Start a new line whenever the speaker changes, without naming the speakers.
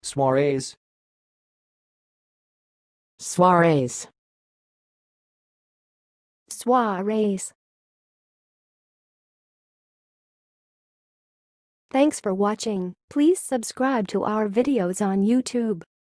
soirées,
soirées,
soirées. Thanks for watching. Please subscribe to our videos on YouTube.